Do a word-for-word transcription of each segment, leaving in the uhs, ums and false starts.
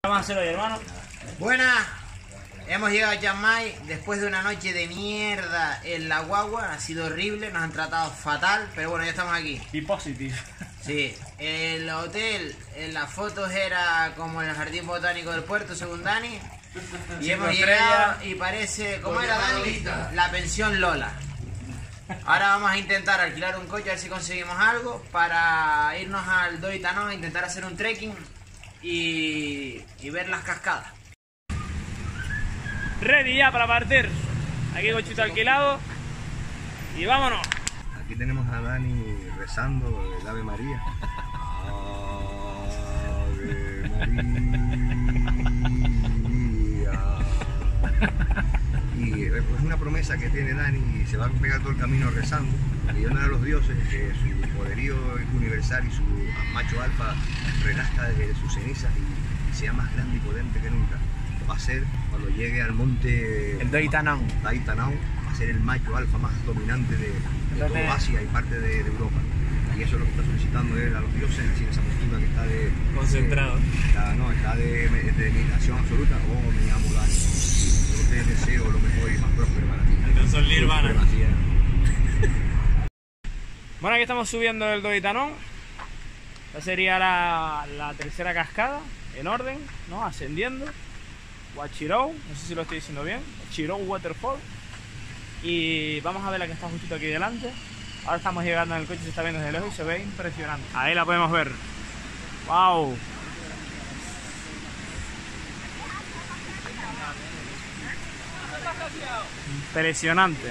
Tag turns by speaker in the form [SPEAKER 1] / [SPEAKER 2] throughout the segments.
[SPEAKER 1] Vamos a hacerlo hoy, hermano.
[SPEAKER 2] Buenas, hemos llegado a Chiang Mai después de una noche de mierda en la guagua. Ha sido horrible, nos han tratado fatal, pero bueno, ya estamos aquí.
[SPEAKER 1] Y positive.
[SPEAKER 2] Sí, el hotel en las fotos era como el jardín botánico del puerto, según Dani. Y hemos llegado y parece, ¿cómo era, Dani? La pensión Lola. Ahora vamos a intentar alquilar un coche a ver si conseguimos algo para irnos al Doi Ta Nong, intentar hacer un trekking y, y ver las cascadas.
[SPEAKER 1] Ready ya para partir. Aquí cochito alquilado. Y vámonos.
[SPEAKER 3] Aquí tenemos a Dani rezando el Ave María. Ave María. Y es una promesa que tiene Dani y se va a pegar todo el camino rezando. Y uno de los dioses, que su poderío universal y su macho alfa renazca de sus cenizas y sea más grande y potente que nunca, va a ser cuando llegue al monte
[SPEAKER 2] El Doi Ta Nong.
[SPEAKER 3] Doi Ta Nong, va a ser el macho alfa más dominante de, de todo Asia y parte de, de Europa. Y eso es lo que está solicitando él a los dioses, es decir, esa postura que está de...
[SPEAKER 1] Concentrado.
[SPEAKER 3] De, está, no, está de, de meditación absoluta. Oh, mi amo Dani, yo te deseo lo mejor y más próspero para ti.
[SPEAKER 1] Alcanzó el Nirvana. Bueno, aquí estamos subiendo el Doi Ta Nong. Esta sería la, la tercera cascada, en orden, ¿no? Ascendiendo. Wachirou, no sé si lo estoy diciendo bien. Wachirou Waterfall. Y vamos a ver la que está justito aquí delante. Ahora estamos llegando en el coche, se está viendo desde lejos y se ve impresionante. Ahí la podemos ver. ¡Wow! Impresionante.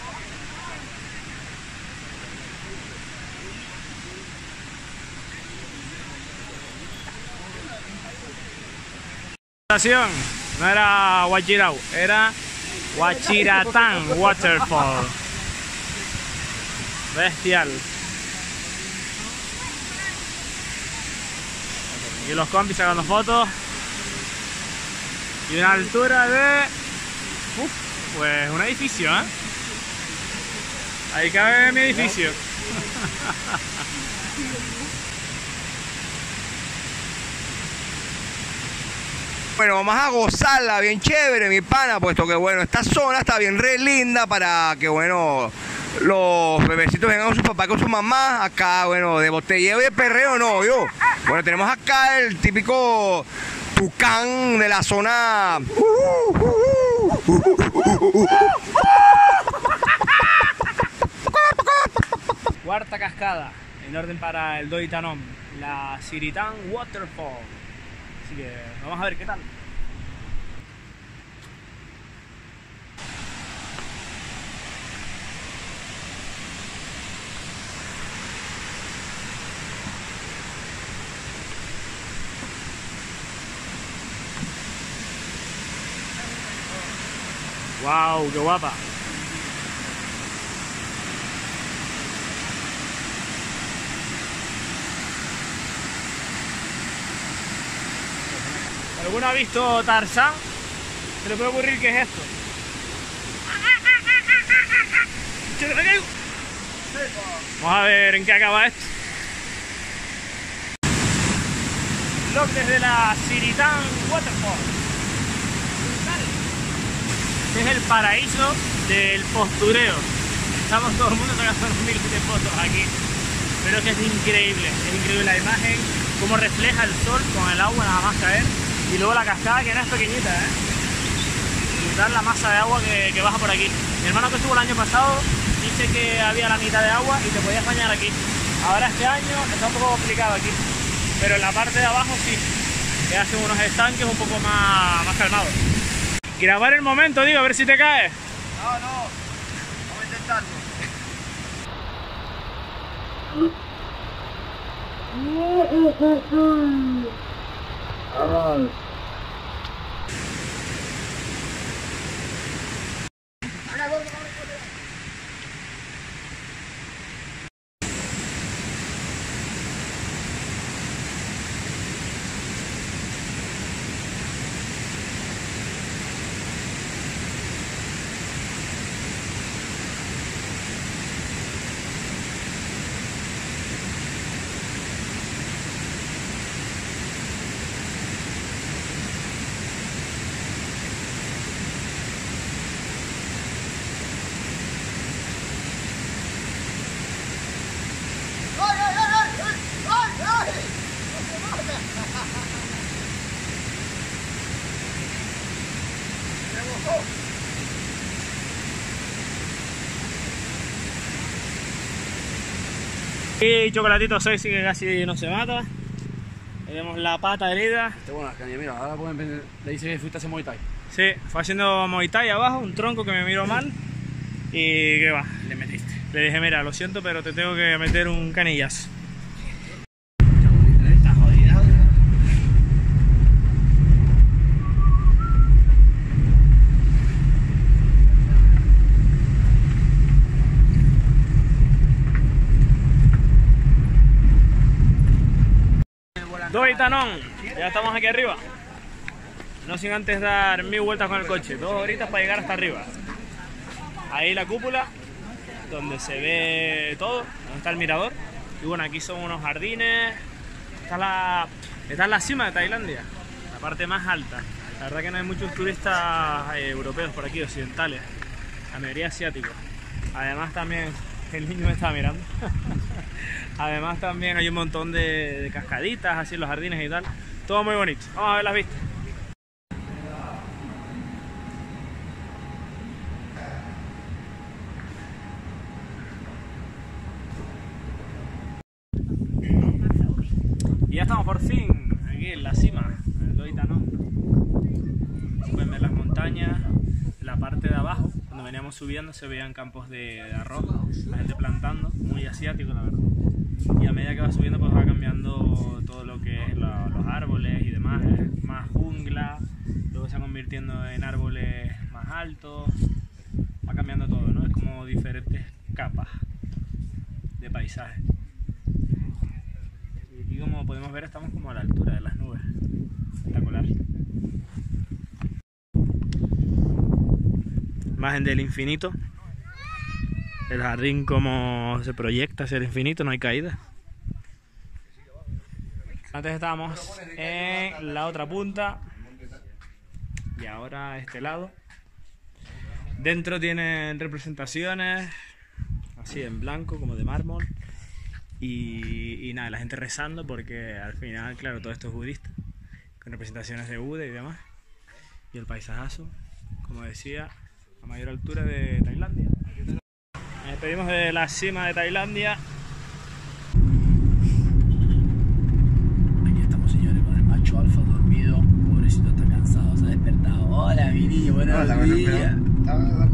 [SPEAKER 1] No era Wachirau, era Wachiratang Waterfall. Bestial. Y los compis sacando fotos. Y una altura de... Uf, pues un edificio, ¿eh? Ahí cabe mi edificio.
[SPEAKER 3] Bueno, vamos a gozarla bien chévere, mi pana, puesto que bueno, esta zona está bien re linda para que bueno, los bebecitos vengan con sus papás, con su mamá. Acá, bueno, de botelleo y de perreo no, yo. Bueno, tenemos acá el típico tucán de la zona.
[SPEAKER 1] Cuarta cascada, en orden para el Doi Ta Nong, la Siritang Waterfall. Así que vamos a ver qué tal. ¡Wow! ¡Qué guapa! ¿Alguno ha visto Tarzán? ¿Se le puede ocurrir qué es esto? Vamos a ver en qué acaba esto. Vlog desde la Siritang Waterfall. Este es el paraíso del postureo. Estamos todo el mundo sacando miles de fotos aquí. Pero es que es increíble, es increíble la imagen, cómo refleja el sol con el agua nada más caer. Y luego la cascada, que no es pequeñita, ¿eh? Disfrutar la masa de agua que, que baja por aquí. Mi hermano que estuvo el año pasado dice que había la mitad de agua y te podías bañar aquí. Ahora este año está un poco complicado aquí, pero en la parte de abajo sí, que hacen unos estanques un poco más, más calmados. Grabar el momento, digo, a ver si te caes.
[SPEAKER 3] No, no, vamos a intentarlo.
[SPEAKER 4] Vamos.
[SPEAKER 1] Y Chocolatito sexy que casi no se mata. Tenemos la pata herida.
[SPEAKER 4] Este, bueno, mira, ahora pueden, le dice que fuiste a hacer Muay Thai.
[SPEAKER 1] Sí, fue haciendo Muay Thai abajo, un tronco que me miró mal. Y ¿qué va?
[SPEAKER 4] Le metiste.
[SPEAKER 1] Le dije, mira, lo siento, pero te tengo que meter un canillazo.
[SPEAKER 2] Está jodida.
[SPEAKER 1] Doy Tanón, ya estamos aquí arriba. No sin antes dar mil vueltas con el coche, dos horitas para llegar hasta arriba. Ahí la cúpula, donde se ve todo, donde está el mirador. Y bueno, aquí son unos jardines. Está la, está en la cima de Tailandia, la parte más alta. La verdad que no hay muchos turistas eh, europeos por aquí, occidentales. La mayoría asiáticos. Además también, el niño me estaba mirando. Además también hay un montón de, de cascaditas así en los jardines y tal. Todo muy bonito. Vamos a ver las vistas. Y ya estamos por fin aquí en la cima, en el Doi Tanón. Pueden ver las montañas. La parte de abajo, cuando veníamos subiendo, se veían campos de, de arroz, la gente plantando, muy asiático la verdad. Y a medida que va subiendo pues va cambiando todo lo que es la, los árboles y demás, es más jungla, luego se va convirtiendo en árboles más altos, va cambiando todo, ¿no? Es como diferentes capas de paisaje. Y aquí, como podemos ver, estamos como a la altura de las nubes, espectacular. Imagen del infinito. El jardín como se proyecta hacia el infinito, no hay caída. Antes estábamos en la otra punta y ahora este lado. Dentro tienen representaciones así en blanco, como de mármol. Y, y nada, la gente rezando porque al final, claro, todo esto es budista, con representaciones de Buda y demás. Y el paisajazo, como decía, a mayor altura de Tailandia. Nos despedimos de la cima de Tailandia.
[SPEAKER 4] Aquí estamos, señores, con el macho alfa dormido. Pobrecito, está cansado, se ha despertado. Hola, mi niño, buenos días.